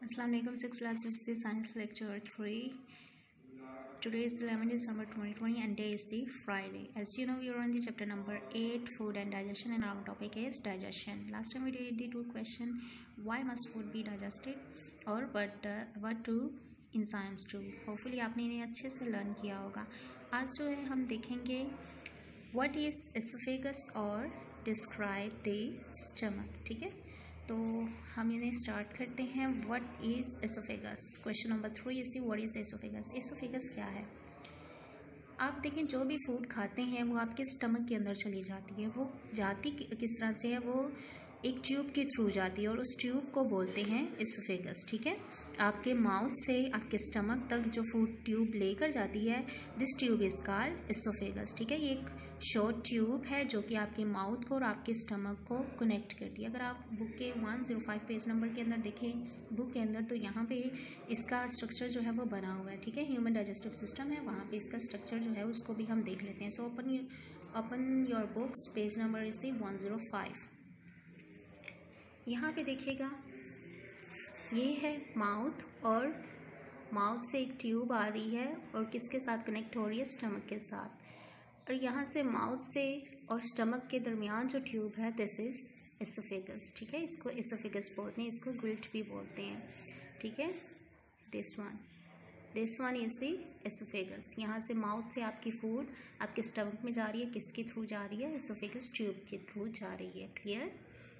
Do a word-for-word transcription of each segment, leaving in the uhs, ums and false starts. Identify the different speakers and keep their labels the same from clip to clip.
Speaker 1: Assalamu alaikum. Sixth class is the science lecture three. Today is the eleventh December twenty twenty and day is the Friday. As you know, we are on the chapter number eight, food and digestion, and our topic is digestion. Last time we did the two question: why must food be digested, or what uh, what do enzymes do. Hopefully आपने इन्हें अच्छे से learn किया होगा. आज जो है हम देखेंगे what is esophagus और describe the stomach. ठीक है, तो हम इन्हें स्टार्ट करते हैं. What is oesophagus. Question number three is the what is oesophagus. Oesophagus क्या है. आप देखें, जो भी फूड खाते हैं वो आपके स्टमक के अंदर चली जाती है. वो जाती किस तरह से है, वो एक ट्यूब के थ्रू जाती है और उस ट्यूब को बोलते हैं एसोफेगस. ठीक है, आपके माउथ से आपके स्टमक तक जो फूड ट्यूब लेकर जाती है, this tube is called oesophagus. ठीक है, ये एक शॉर्ट ट्यूब है जो कि आपके माउथ को और आपके स्टमक को कनेक्ट करती है. अगर आप बुक के one zero five page number के अंदर देखें बुक के अंदर, तो यहाँ पे इसका स्ट्रक्चर जो है वो बना हुआ है. ठीक है, ह्यूमन डाइजेस्टिव सिस्टम है, वहाँ पे इसका स्ट्रक्चर जो है उसको भी हम देख लेते हैं. So open open your books, page number is the one zero five. यहाँ पे देखिएगा, ये है माउथ और माउथ से एक ट्यूब आ रही है और किसके साथ कनेक्ट हो रही है, स्टमक के साथ. और यहाँ से माउथ से और स्टमक के दरमियान जो ट्यूब है, दिस इज एसोफेगस. ठीक है, इसको एसोफेगस बोलते हैं, इसको ग्रिल्ट भी बोलते हैं. ठीक है, this one this one is the oesophagus. यहाँ से माउथ से आपकी फूड आपके स्टमक में जा रही है, किसके थ्रू जा रही है, एसोफेगस ट्यूब के थ्रू जा रही है. Clear.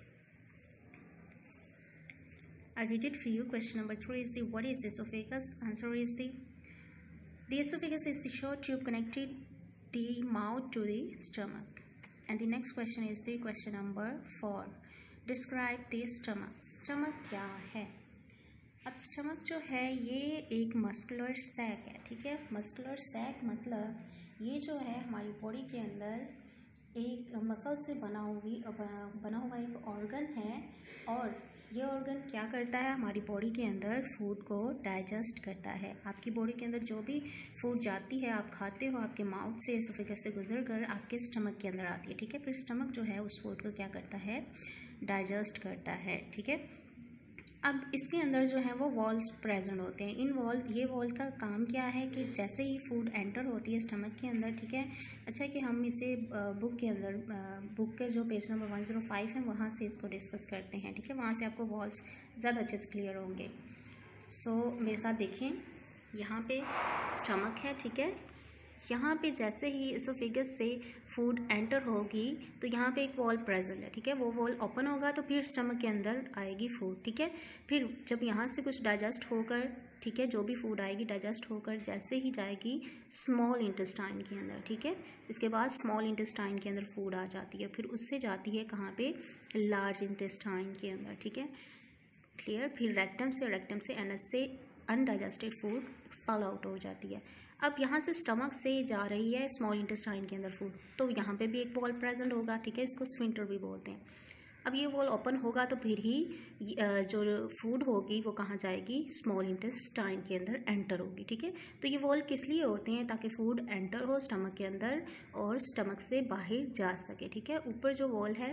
Speaker 1: I read it for you. Question number three is the what is esophagus. Answer is the the esophagus is the short tube connected the mouth to the stomach. And the next question is the question number four. Describe the stomach. Stomach क्या है. अब stomach जो है ये एक muscular sac है. ठीक है, muscular sac मतलब ये जो है हमारी बॉडी के अंदर एक मसल से बना हुई बना हुआ एक ऑर्गन है. और ये ऑर्गन क्या करता है, हमारी बॉडी के अंदर फूड को डाइजेस्ट करता है. आपकी बॉडी के अंदर जो भी फूड जाती है, आप खाते हो, आपके माउथ से एसोफेगस से गुजर कर आपके स्टमक के अंदर आती है. ठीक है, फिर स्टमक जो है उस फूड को क्या करता है, डाइजेस्ट करता है. ठीक है, अब इसके अंदर जो है वो वॉल्स प्रेजेंट होते हैं. इन वॉल ये वॉल का काम क्या है कि जैसे ही फूड एंटर होती है स्टमक के अंदर, ठीक है, अच्छा कि हम इसे बुक के अंदर बुक के जो page number one zero five है वहाँ से इसको डिस्कस करते हैं. ठीक है, वहाँ से आपको वॉल्स ज़्यादा अच्छे से क्लियर होंगे. सो so, मेरे साथ देखिए, यहाँ पे स्टमक है. ठीक है, यहाँ पे जैसे ही एसोफेगस से फूड एंटर होगी तो यहाँ पे एक वॉल प्रेजेंट है. ठीक है, वो वॉल ओपन होगा तो फिर स्टमक के अंदर आएगी फूड. ठीक है, फिर जब यहाँ से कुछ डाइजेस्ट होकर, ठीक है, जो भी फूड आएगी डाइजेस्ट होकर जैसे ही जाएगी स्मॉल इंटेस्टाइन के अंदर. ठीक है, इसके बाद स्मॉल इंटेस्टाइन के अंदर फूड आ जाती है, फिर उससे जाती है कहाँ पे, लार्ज इंटेस्टाइन के अंदर. ठीक है, क्लियर. फिर रेक्टम से रेक्टम से एनस से अनडाइजेस्टेड फूड एक्सपेल आउट हो जाती है. अब यहाँ से स्टमक से जा रही है स्मॉल इंटेस्टाइन के अंदर फूड, तो यहाँ पे भी एक वॉल प्रेजेंट होगा. ठीक है, इसको स्फिंक्टर भी बोलते हैं. अब ये वॉल ओपन होगा तो फिर ही जो फूड होगी वो कहाँ जाएगी, स्मॉल इंटेस्टाइन के अंदर एंटर होगी. ठीक है, तो ये वॉल किस लिए होते हैं, ताकि फूड एंटर हो स्टमक के अंदर और स्टमक से बाहर जा सके. ठीक है, ऊपर जो वॉल है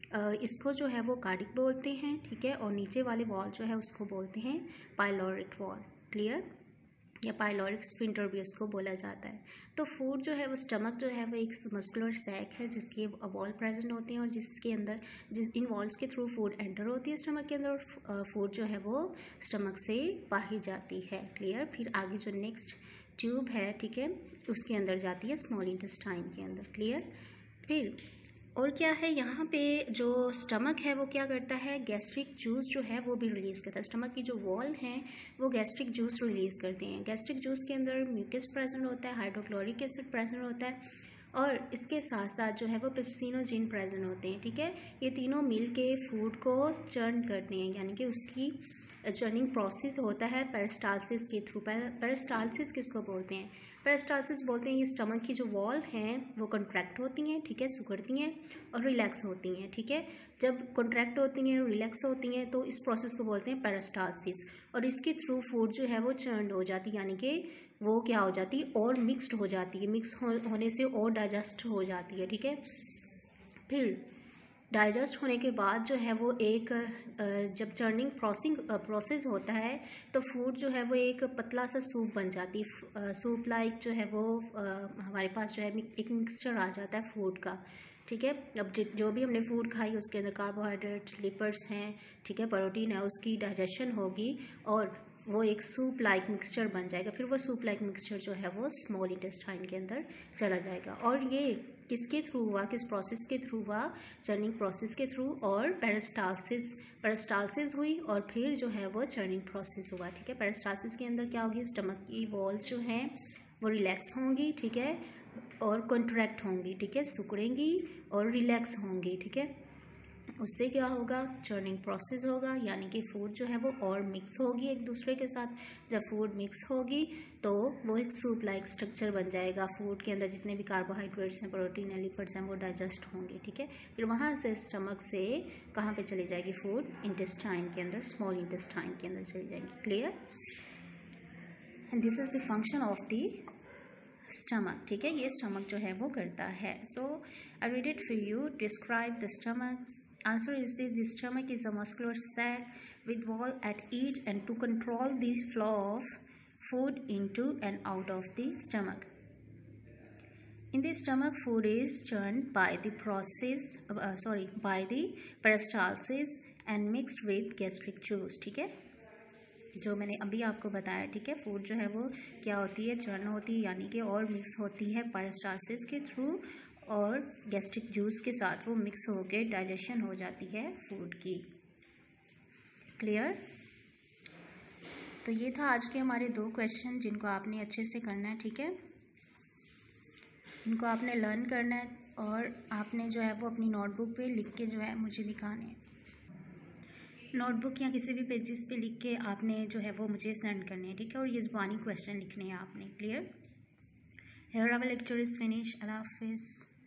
Speaker 1: इसको जो है वो कार्डिक बोलते हैं. ठीक है, और नीचे वाले वॉल जो है उसको बोलते हैं पाइलोरिक वॉल. क्लियर, या पाइलोरिक स्फिंक्टर भी उसको बोला जाता है. तो फूड जो है वो स्टमक जो है वो एक मस्कुलर सैक है जिसके वॉल प्रेजेंट होते हैं और जिसके अंदर जिस इन वॉल्स के थ्रू फूड एंटर होती है स्टमक के अंदर और फूड जो है वो स्टमक से बाहर जाती है. क्लियर. फिर आगे जो नेक्स्ट ट्यूब है, ठीक है, उसके अंदर जाती है स्मॉल इंटेस्टाइन के अंदर. क्लियर. फिर और क्या है, यहाँ पे जो स्टमक है वो क्या करता है, गैस्ट्रिक जूस जो है वो भी रिलीज़ करता है. स्टमक की जो वॉल हैं वो गैस्ट्रिक जूस रिलीज़ करते हैं. गैस्ट्रिक जूस के अंदर म्यूकस प्रेजेंट होता है, हाइड्रोक्लोरिक एसिड प्रेजेंट होता है और इसके साथ साथ जो है वो पेप्सिनोजिन प्रेजेंट होते हैं. ठीक है, ये तीनों मिल के फूड को चर्न करते हैं, यानी कि उसकी चर्निंग प्रोसेस होता है पेरिस्टालसिस के थ्रू. पेरिस्टालसिस किसको बोलते हैं, पेरिस्टालसिस बोलते हैं ये स्टमक की जो वॉल हैं वो कॉन्ट्रैक्ट होती हैं. ठीक है, सिकुड़ती हैं और रिलैक्स होती हैं. ठीक है, जब कॉन्ट्रैक्ट होती हैं और रिलैक्स होती हैं तो इस प्रोसेस को बोलते हैं पेरिस्टालसिस. और इसके थ्रू फूड जो है वो चर्न हो जाती है, यानी कि वो क्या हो जाती है, और मिक्सड हो जाती है. मिक्स हो, होने से और डाइजेस्ट हो जाती है. ठीक है, फिर डाइजेस्ट होने के बाद जो है वो एक जब चर्निंग प्रोसिंग प्रोसेस होता है तो फूड जो है वो एक पतला सा सूप बन जाती है। सूप लाइक जो है वो हमारे पास जो है एक मिक्सचर आ जाता है फूड का, ठीक है। अब जो भी हमने फूड खाई उसके अंदर कार्बोहाइड्रेट्स, लिपिड्स हैं, ठीक है, प्रोटीन है, उसकी डाइजेशन होगी और वो एक सूप लाइक मिक्सचर बन जाएगा। फिर वो सूप लाइक मिक्सचर जो है वो स्मॉल इंटेस्टाइन के अंदर चला जाएगा। और ये किसके थ्रू हुआ, किस प्रोसेस के थ्रू हुआ, चर्निंग प्रोसेस के थ्रू, और पेरिस्टालसिस पेरिस्टालसिस हुई और फिर जो है वो चर्निंग प्रोसेस हुआ, ठीक है। पेरिस्टालसिस के अंदर क्या होगी, स्टमक की वॉल्स जो हैं वो रिलैक्स होंगी, ठीक है, और कॉन्ट्रैक्ट होंगी, ठीक है, सिकुड़ेंगी और रिलैक्स होंगी, ठीक है। उससे क्या होगा, चर्निंग प्रोसेस होगा, यानी कि फूड जो है वो और मिक्स होगी एक दूसरे के साथ। जब फूड मिक्स होगी तो वो एक सूप लाइक स्ट्रक्चर बन जाएगा। फूड के अंदर जितने भी कार्बोहाइड्रेट्स हैं, प्रोटीन हैं, लिपिड्स हैं, वो डाइजेस्ट होंगे, ठीक है। फिर वहाँ से स्टमक से कहाँ पे चली जाएगी फूड, इंटेस्टाइन के अंदर, स्मॉल इंटेस्टाइन के अंदर चली जाएगी। Clear? And this is the function of the stomach, ठीक है। ये स्टमक जो है वो करता है। So I read it for you. Describe the stomach. Answer is the, the stomach is a muscular sac with wall at each and to control the flow of food into and out of the stomach. In the stomach, food is churned by the process, uh, sorry, by the peristalsis and mixed with gastric juice, ठीक है। जो मैंने अभी आपको बताया, ठीक है, food जो है वो क्या होती है, चर्न होती है, यानी कि और मिक्स होती है पेरिस्टालसिस के थ्रू और गैस्ट्रिक जूस के साथ वो मिक्स होके डाइजेशन हो जाती है फूड की। क्लियर? तो ये था आज के हमारे दो क्वेश्चन जिनको आपने अच्छे से करना है, ठीक है। इनको आपने लर्न करना है और आपने जो है वो अपनी नोटबुक पे लिख के जो है मुझे दिखाने हैं। नोटबुक या किसी भी पेजेस पे लिख के आपने जो है वो मुझे सेंड करने हैं, ठीक है। और ये ज़बानी क्वेश्चन लिखने हैं आपने। Clear? Here our lecture is finished. Allah Hafiz.